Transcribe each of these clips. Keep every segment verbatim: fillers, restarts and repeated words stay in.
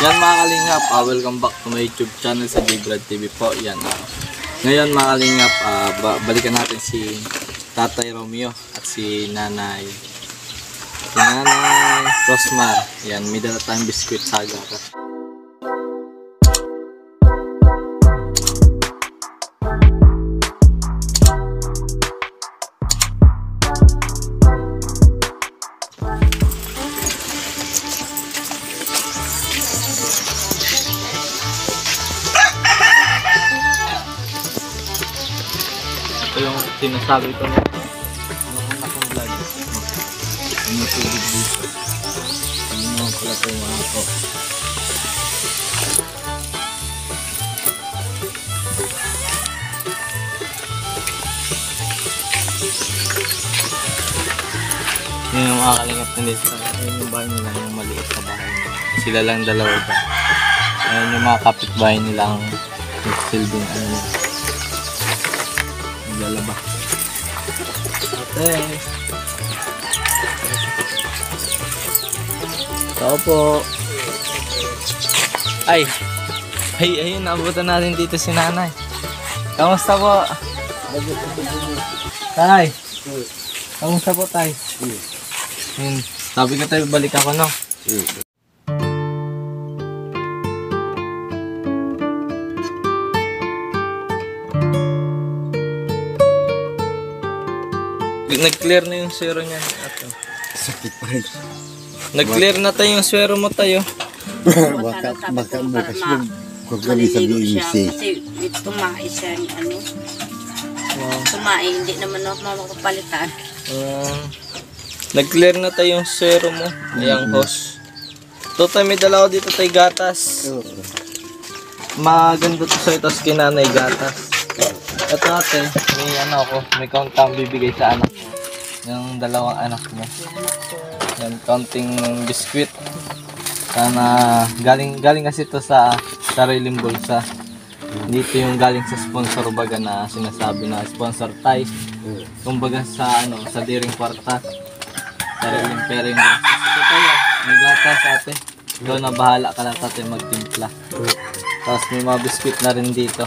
Yan mga kalingap, uh, welcome back to my YouTube channel sa J-Brad T V po. Yan. Uh, ngayon mga kalingap, uh, balikan natin si Tatay Romeo at si Nanay. Si Nanay Rosmar. Yan, may dala tayong biskuit saga. Ito yung sinasabi ko na nung anak kong vlog. Ano tubig dito. Ano naman pala ito yung mga ako. Yun yung mga kalingap na dito. Ayun yung bahay nila, yung maliit na bahay nila. Sila lang dalawa ba. Ayun yung mga kapitbahay nilang silbing ano nila. Lalaba. Ate. Tao po. Ay. Ay, ayun, naabutan natin dito si Nanay. Kamusta po? Tay. Kamusta po, Tay? Ayun. Sabi ko tayo, balik ako, no? Nag-clear na yung swero niya. Ato. Sakit pa rin. Nag-clear na tayo yung swero mo tayo. baka baka mo kasi yung kung kami sa B M C. Kasi tumae siya, ano. Tumae, hindi naman ako makapalitan. Uh, Nag-clear na tayo yung swero mo. Ayang hose. Ito tayo, may dala ko dito tayo gatas. Maganda to sa'yo, tapos kinanay gatas. Ito ate, may ano ako, may countang bibigay sa anak mo. Yung dalawang anak mo. Yan, counting biskuit. Sana galing galing kasi ito sa sariling bulsa. Dito yung galing sa sponsor baga na sinasabi na sponsor tayo. Kumbaga sa ano, sa diring kwarta. Sariling pera yung bulsa. Ito tayo, may gatas ate. Ikaw na bahala ka lang tate magtimpla. Tapos may mga biskuit na rin dito.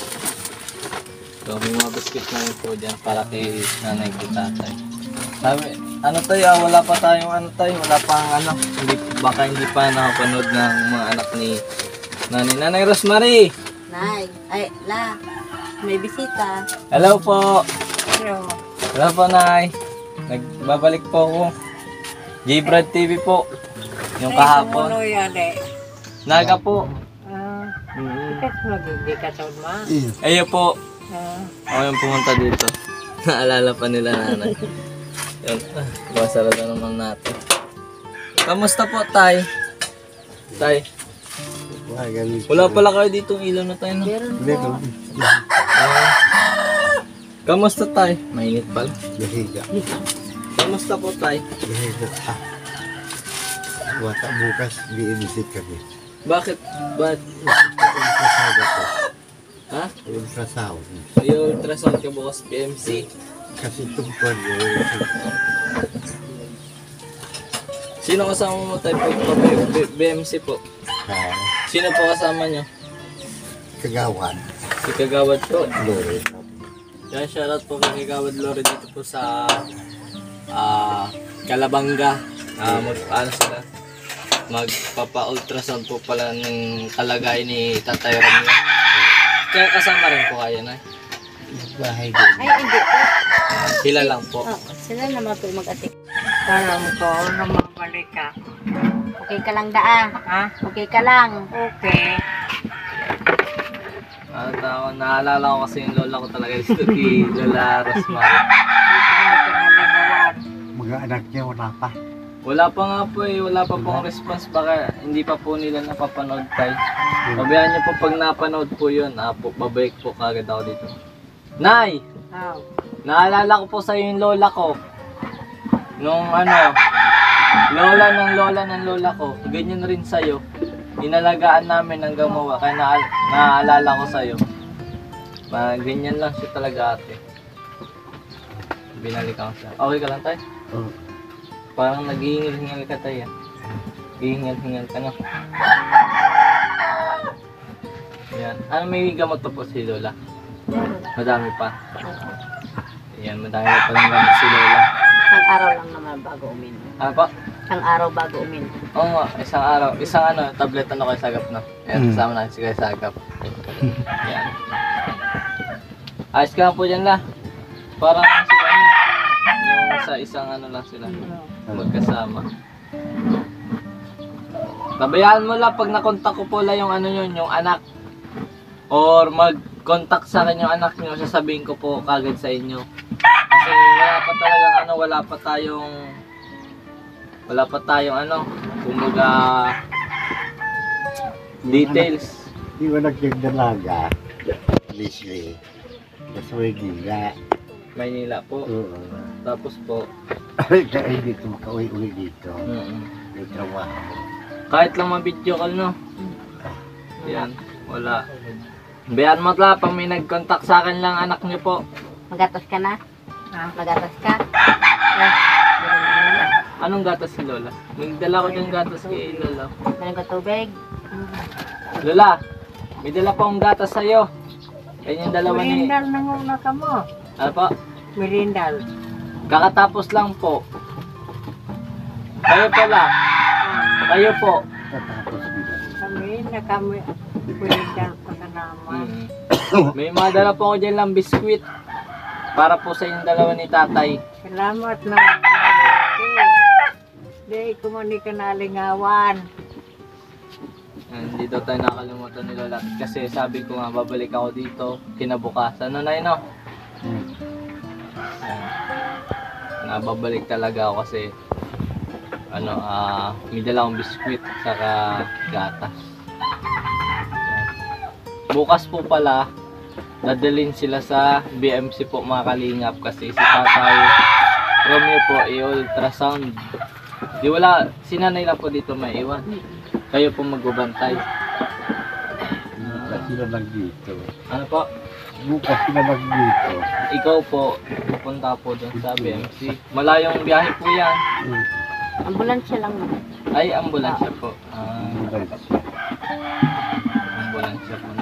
So, may mga biscuit na rin po dyan para kay nanay ko tatay. Sabi, ano tayo, ah, wala pa tayong ano tayo, wala pang ano, hindi, baka hindi pa nakapanood ng mga anak ni nanay. Nanay Rosemary! Nay, ay, la, may bisita. Hello po! Pero, Hello po, Nay! Nagbabalik po ako. J-Brad T V po. Yung kahapon. Ay, yan eh. Naga po. Ah, Mm-hmm. kasi magiging katawad ma. Ayo po. Ah, Ako yung pumunta dito. Naalala pa nila nanay. Yan. Ah, masarap na naman natin. Kamusta po, Tay? Tay? Wala pala kayo dito ilaw na tayo, no? meron po. Ah, kamusta, Tay? Mainit pala. Nahiga. Kamusta po, Tay? Nahiga ka. Wata bukas B M C kami. Bakit? Ba't? Ultrasound ako. Ha? Ultrasound. May ultrasound ka bukas P M C. Kasi tungkol yun. Sino kasama mo, Tay? Pag B M C po. Ah, Sino po kasama nyo? Kagawan. Si Kagawad po. Lori. Yan, shoutout po kay Kagawad Lori dito po sa ah Calabanga. Ah, mag, ano sila? Magpapa-ultrasound po pala ng kalagay ni Tatay Romeo. Kaya kasama rin po kayo, Nay? Bahay din. Ay, hindi po. Sila lang po. Oh, sila naman po mag-atik. Alam ko, na mabalik ka. Okay ka lang daan. Ha? Okay ka lang. Okay. At ako, naalala ko kasi yung lola ko talaga dito kay Lola Rosmar. Mga anak niya wala pa. Wala pa nga po eh, wala pa pong response, baka hindi pa po nila napapanood tayo. Pabayaan niyo po pag napanood po yun, ah, po, babalik po kagad ako dito. Nay! Oh. Naalala ko po sa yung lola ko. Nung ano, lola ng lola ng lola ko, ganyan rin sa'yo. Inalagaan namin ng gumawa, kaya na naalala ko sa'yo. Ma, ganyan lang siya talaga ate. Binalik ako siya. Okay ka lang tayo? Oo. Parang nag-iingal-hingal ka tayo. Ihingal-hingal ka na. Ano, may gamot pa po si Lola? Meron. Madami pa. Ayan, madami pa palang gamot si Lola. Isang araw lang naman bago uminom. Ano po? Isang araw bago uminom. Oo nga, isang araw. Isang ano, tablet ano kay Sagap na. Ayan, Mm. kasama natin si kay Sagap. Ayan. Ayos ka lang po dyan la. Parang sila ano, yung sa isang ano lang sila. Magkasama. Tabayaan mo lang pag nakontak ko po lang yung ano yun, yung anak. Or mag-contact sa akin yung anak nyo, sasabihin ko po kagad sa inyo. Kasi wala pa talagang ano, wala pa tayong wala pa tayong ano, kumbaga details. Di ba nagdalaga? Leslie. Kasi may gila. Maynila po. Oo. Tapos po, Kaya dito makauwi-uwi dito. mm May trabaho. kahit lang ma-video call no. Yan, wala. Bayan mo tla, pag may nag-contact sa akin lang anak niyo po. Magatas ka na? Ha? Magatas ka? Eh, meron na naman. Anong gatas si Lola? May dala ko yung gatas kay Lola. Meron ka tubig? Lola, may dala po akong gatas sa'yo. Yan yung dalawa ni... Merindal na muna ka mo. Ano po? Merindal. Kakatapos lang po. Kayo po la. Kayo po. Tatapos dito. Kami na kami. Merindal pa ka naman. Mm. May mga dala po ako dyan lang biskwit. Para po sa inyong dalawa ni tatay. Salamat na. Di ko man ka nalingawan. Yan, Hindi daw tayo nakalimutan ni Lola. Kasi sabi ko nga, babalik ako dito kinabukasan. Ano na yun, no? Hmm. Yan. Nababalik talaga ako kasi ano, ah, may dala akong biskwit saka gatas. Yan. Bukas po pala, dadalhin sila sa B M C po mga kalingap kasi si Tatay Romeo po i-ultrasound. Di wala, si nanay lang po dito may iwan. Kayo po magbabantay. Bukas sila lang dito. Ano po? Bukas sila lang dito. Ikaw po, pupunta po doon sa B M C. Malayong biyahe po yan. Hmm. Ambulansya lang naman. Ay, ambulansya po. Ah, Bukas. ambulansya po.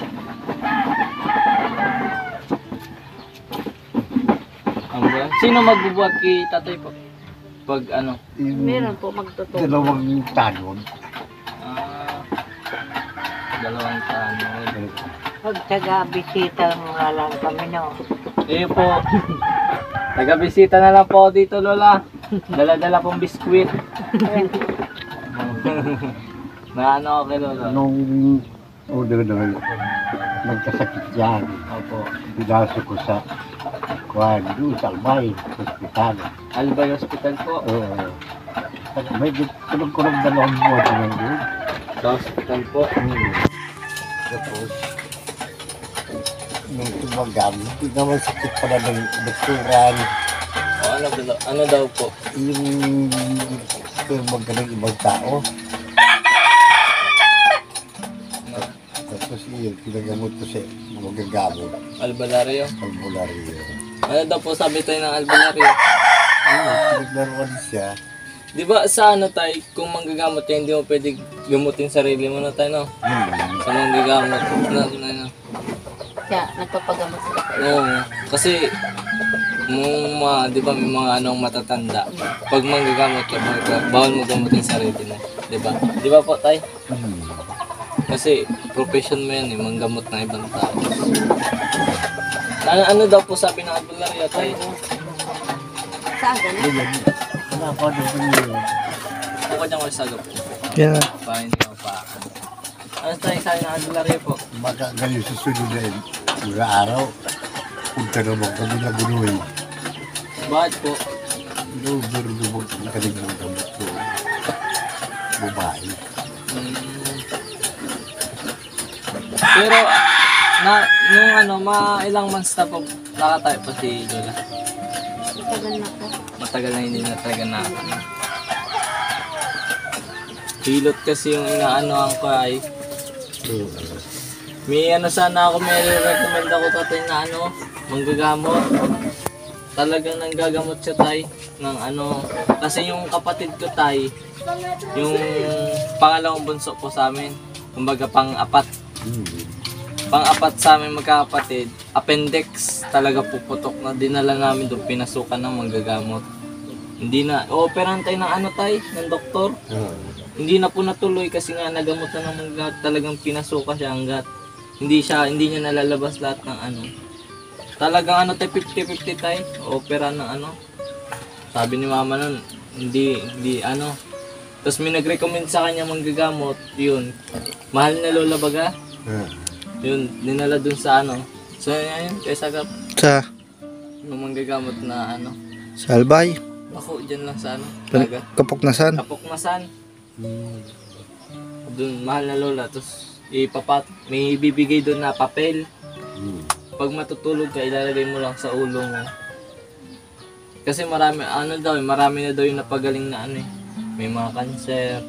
Ambulansya. Sino magbubuhat kay tatay po? Pag ano? Yung Meron po magtutulog. dalawang tanod. Ah, dalawang tanod. Pag taga-bisita mo nga lang kami, no? Eh po, taga-bisita na lang po ako dito, Lola. Dala-dala pong biskwit. Na ano ako kay Lola? Nung order na nagkasakit yan, Opo. binaso ko sa Kwan, doon sa Albay, hospital. Albay Hospital po. Oo. May kulong-kulong dalawang buwan na lang doon. Sa hospital po. Hmm. Tapos, nung tumagal, hindi naman sakit pala ng doktoran. O ano, daw- ano daw po? Yung tumagal ng ibang tao. Tapos yun, pinagamot ko sa magagamot, Albalario. albularyo. Ano daw po sabi tayo ng albalario? Ayun, pinaglaruan siya. Di ba sa ano tayo, kung manggagamot tayo, hindi mo pwede gamutin sarili mo na tayo, no? Hmm. Sa manggagamot. Na, na, na. Siya, nagpapagamot sila. Oo, kasi mong mga, di ba may mga anong matatanda, pag manggagamot ka, mag- bawal mo gamutin sarili mo. Di ba? Di ba po tayo? Hmm. Kasi profession mo yan eh, manggamot ng ibang tao. Ano, ano daw po sabi ng albulario tayo? Saan ganun? Ayun. Wala pa doon yun. Buka dyan ko sagap po. Kaya Para hindi ako pa. Ano tayo sabi ng albulario po? magagaling sa sunod na mga araw. Punta naman kami na bunoy. Bakit po? Over naman kami kaling ng gamot ko. Babae. Hmm. Pero, na, nung ano, ma ilang months na po nakatayo po si Lola. Itagal na po. Matagal na hindi na talaga na ano. Hilot kasi yung inaanohan ko ay Oo. may ano sana ako, may recommend ako tatay na ano, manggagamot. Talagang nanggagamot siya tay ng ano, kasi yung kapatid ko tay, yung pangalawang bunso po sa amin, kumbaga pang-apat. Hmm. pang-apat sa amin magkakapatid, appendix talaga puputok na, dinala namin doon, pinasukan ng manggagamot. Hindi na, o-operahan tayo ng ano tayo, ng doktor. Oo. Hindi na po natuloy kasi nga nagamot na ng manggagamot, talagang pinasukan siya hanggat hindi siya, hindi niya nalalabas lahat ng ano. Talagang ano tayo, fifty fifty tayo, opera ng ano. Sabi ni mama nun, hindi, hindi ano. Tapos may nag-recommend sa kanya manggagamot, yun. Mahal na lola baga. Ah. Yun, dinala dun sa ano. So yun, kaya sagap, Sa yung manggagamot na ano. Salbay. Ako, dyan lang sa ano, Pan- talaga. Kapoknasan. Kapokmasan. Hmm. Dun, mahal na lola. Tapos, ipapat, may bibigay dun na papel. Hmm. Pag matutulog ka, ilalagay mo lang sa ulo mo. Kasi marami, ano daw, eh, marami na daw yung napagaling na ano eh. May mga cancer.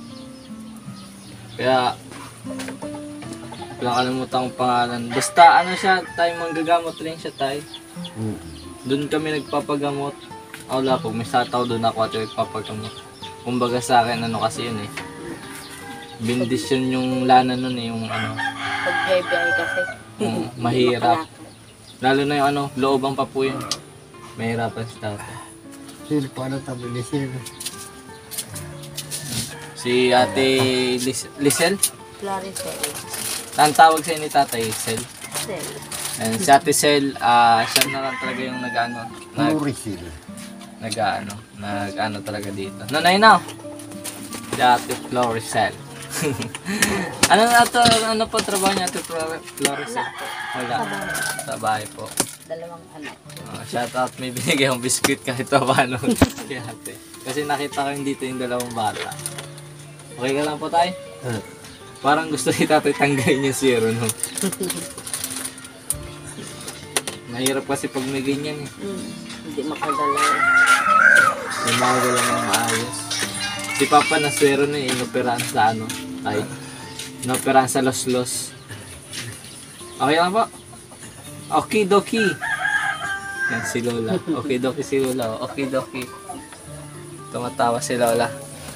Kaya, wala kalimutan kong pangalan. Basta ano siya, tayo manggagamot rin siya tayo. Hmm. Doon kami nagpapagamot. Ah, wala po, may sataw doon ako at nagpapagamot. Kumbaga sa akin, ano kasi yun eh. Bindisyon yung lana nun eh, yung ano, Pag-bebe kasi. um, mahirap. Lalo na yung ano, loobang pa po yun. Mahirapan si tatay. Sino pa ano tabi ni sino? Si ate Lis- Lisel, Claricel. ang tawag sa ni tatay, Sel. Sel. And si ate Sel, ah siya na lang talaga yung nag-ano, nag, Florisil. nag-ano, nag-ano talaga dito. Nanay na! Si ate Floricel. ano na to, ano po trabaho niya ate Flor- Floricel? Wala. Sa bahay po. Dalawang anak. Uh, shout out, may binigay akong biscuit kahit pa paano kay ate. Kasi nakita ko yung dito yung dalawang bata. Okay ka lang po tayo? Ah. Parang gusto ni tatay tanggalin yung zero, no? Mahirap kasi pag may ganyan eh. Hmm. Hindi makadala. May mga galaw ng maayos. Si Papa na zero na eh, inoperahan sa ano, tayo. Inoperahan sa los-los. Okay lang po? Okay doki. Yan si Lola. Okay doki si Lola. Okay doki. Tumatawa si Lola.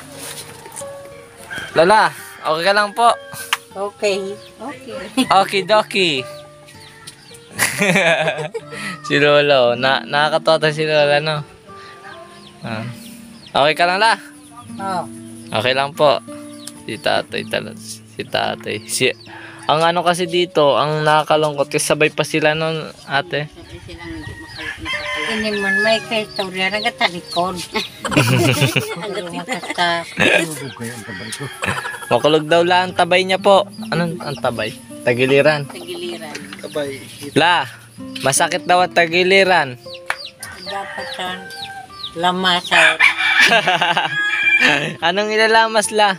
Lola, okay ka lang po? Okay. Okay. Okay doki. Si Lola, oh. Na nakakatawa si Lola, no? Ah. Okay ka lang, La? Oh. Okay lang po. Si tatay talaga. Si tatay. Si, ang ano kasi dito, ang nakakalungkot kasi sabay pa sila nun, ate. Sabi silang hindi makakalakas. Ini man may kaistorya na gatalikod. Hanggat makasta. Ano kaya ang tabay ko? Makulog daw la ang tabay niya po. Anong ang tabay? Tagiliran. Sa giliran. La, masakit daw ang tagiliran. Dapat sa lamasan. Anong ilalamas, La?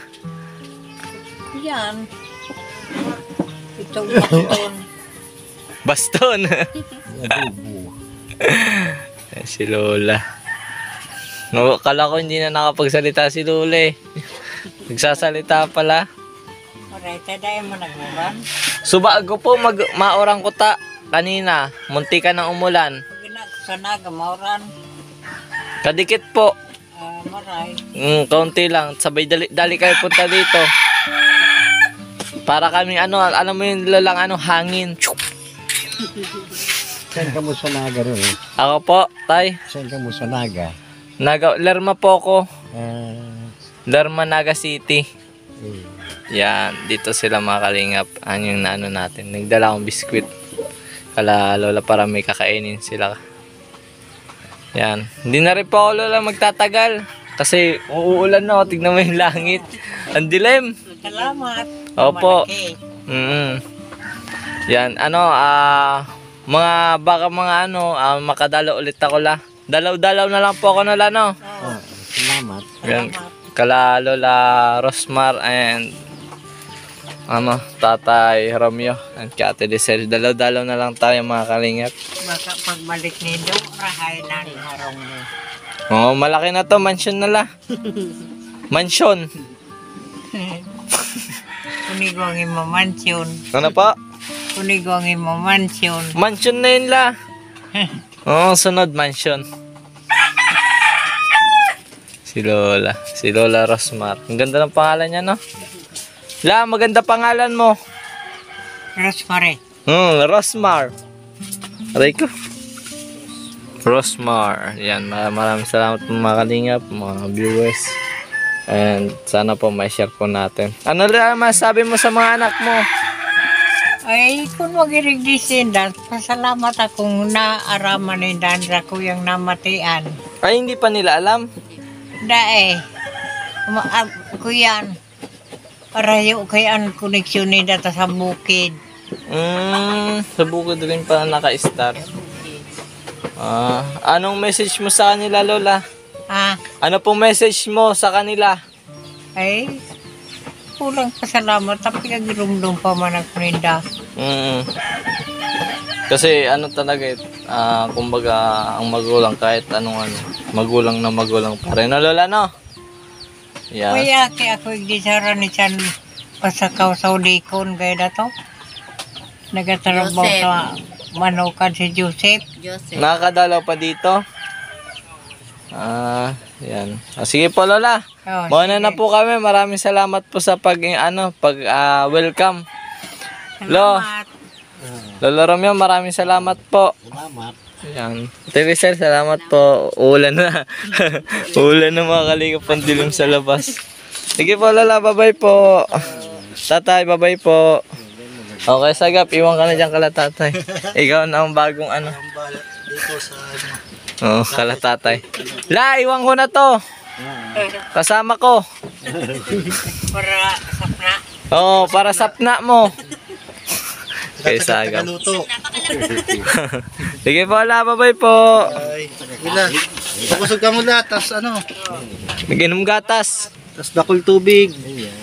Yan. Itong baston. Baston. Adobo. Eh, si Lola. No, kala ko hindi na nakapagsalita si Lola eh. Nagsasalita pala. Alright, tayo mo nagmuran. Subago po mag maorang ko ta kanina. Munti ka ng umulan. Pag ginagsanag, mauran. Kadikit po. Ah, maray. Mm, kaunti lang. Sabay dali, dali kayo punta dito. Para kami ano, alam mo yung lalang ano, hangin. Saan ka mo sa Naga rin eh? Ako po, tay. Saan ka mo sa Naga? Naga, Lerma po ako. Ah. Lerma, Naga City. eh. Yan, dito sila mga kalingap. Ano yung naano natin. Nagdala akong biskwit. Kala Lola para may kakainin sila. Yan. Hindi na rin po ako Lola magtatagal. Kasi uuulan na. Tignan mo yung langit. Ang dilim. Salamat. Opo. Malaki. Mm. Yan, ano, ah, mga baka mga ano, ah, makadalo ulit ako la. Dalaw-dalaw na lang po ako na la, no? Oh, Ah, salamat. Yan, kala Lola Rosmar and ano, Tatay Romeo and Ate Lisel. Dalaw-dalaw na lang tayo mga kalingap. baka pagbalik ni Do, rahay na ni harong mo. Oh, malaki na to, mansion na la. Mansion. Kunigo ang imo mansion. Ano pa? Kunigo ang imo mansion. Mansion na yun la. Oo, sunod mansion. Si Lola. Si Lola Rosmar. Ang ganda ng pangalan niya, no? La, maganda pangalan mo. Rosemary. Hmm, Rosmar. Aray ko. Rosmar. Yan, mar- maraming salamat po mga kalingap, mga viewers. And sana po may share po natin. Ano lang masabi mo sa mga anak mo? Ay, kung mag-irigdisin dan, pasalamat akong naaraman ni Dan sa kuyang namatian. Ay, hindi pa nila alam. Dae, ma- ah, kuyan, arayo kayan koneksyon ni data sa bukid. Hmm, sa bukod rin pa naka-star. Ah, anong message mo sa kanila, Lola? Ha? Ano pong message mo sa kanila? Ay, kulang pasalamat, tapi kagirumdum pa man ako ninda. Mm. Kasi ano talaga eh, ah, kumbaga ang magulang kahit anong ano, magulang na magulang pa rin. No, Lola, no? Yeah. Kuya, kaya ako igdisara ni Chan pasakaw sa udikon gaya na to. Nagatrabaho sa manukan si Joseph. Nakakadalaw pa dito? Ah, yan. Ah, sige po, Lola. Oh, Muna na sige. po kami. Maraming salamat po sa pag ano, pag ah, welcome. Lo. Salamat. Lolo Romeo, maraming salamat po. Salamat. Yan. Teresel, salamat po. Ulan na. Ulan na mga kalingap ang dilim sa labas. Sige po, Lola. Bye-bye po. Tatay, bye-bye po. Okay, Sagap. Iwan ka na dyan kala tatay. Ikaw na ang bagong ano. Dito sa Oo, kala tatay. La, iwan ko na to. Kasama ko. Para sapna. Oo, para sapna mo. Okay, Sagap. Luto. Sige po, la. Bye-bye po. Ay, wala. Pakusog ka muna, tas ano, Mag-inom gatas. tas bakul tubig.